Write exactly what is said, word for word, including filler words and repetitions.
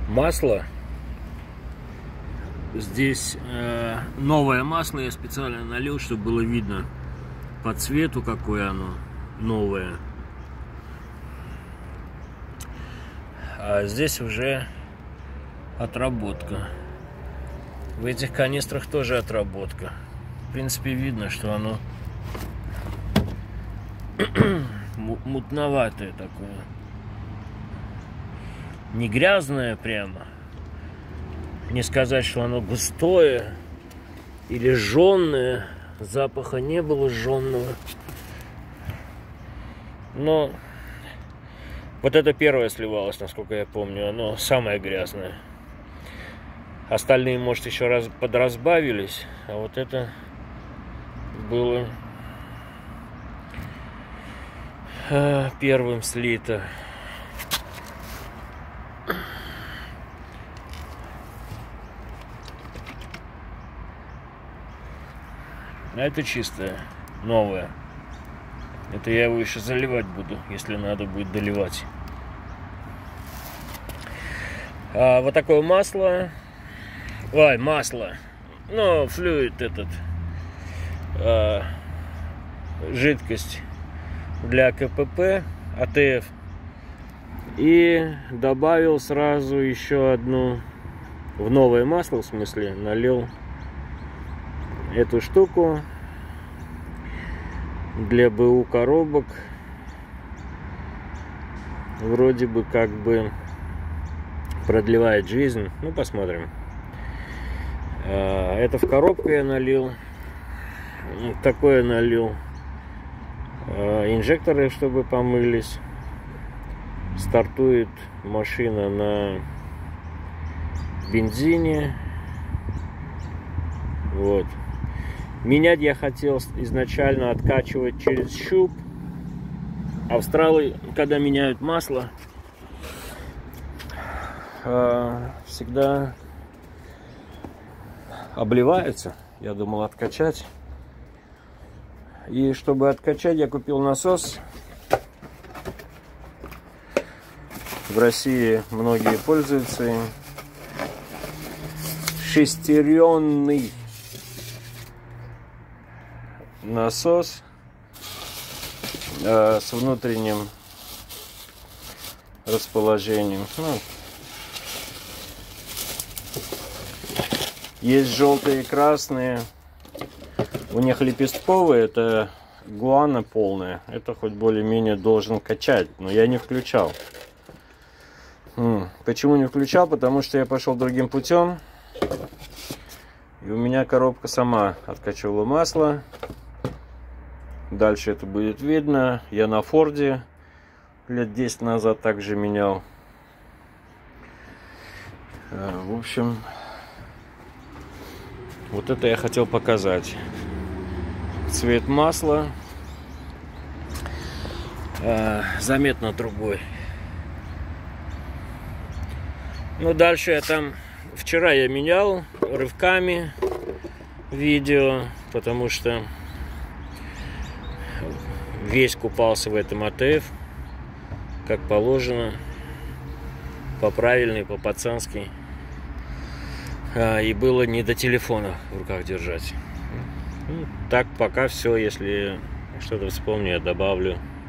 масло. Здесь э, новое масло я специально налил, чтобы было видно по цвету, какое оно новое. А здесь уже отработка. В этих канистрах тоже отработка. В принципе, видно, что оно мутноватое такое. Не грязное прямо. Не сказать, что оно густое или жжёное. Запаха не было жжёного. Но вот это первое сливалось, насколько я помню. Оно самое грязное. Остальные, может, еще раз подразбавились. А вот это было э, первым слито. А это чистое, новое. Это я его еще заливать буду, если надо будет доливать. А вот такое масло. Ой, масло. Ну, флюид этот. А, жидкость для КПП, АТФ. И добавил сразу еще одну. В новое масло, в смысле, налил эту штуку для БУ коробок. Вроде бы как бы продлевает жизнь. Ну, посмотрим. Это в коробку я налил. Такое налил. Инжекторы, чтобы помылись. Стартует машина на бензине. Вот. Менять я хотел изначально, откачивать через щуп. Австралы, когда меняют масло, всегда обливаются. Я думал откачать. И чтобы откачать, я купил насос. В России многие пользуются им. Шестеренный насос э, с внутренним расположением. Ну, есть желтые и красные. У них лепестковые, это гуана полная. Это хоть более-менее должен качать, но я не включал. Почему не включал? Потому что я пошел другим путем. И у меня коробка сама откачивала масло. Дальше это будет видно. Я на Форде лет десять назад также менял. В общем, вот это я хотел показать. Цвет масла заметно другой. Ну, дальше я там... Вчера я менял рывками видео, потому что весь купался в этом АТФ, как положено, по правильной, по пацански. И было не до телефона в руках держать. Ну, так пока все. Если что-то вспомню, я добавлю.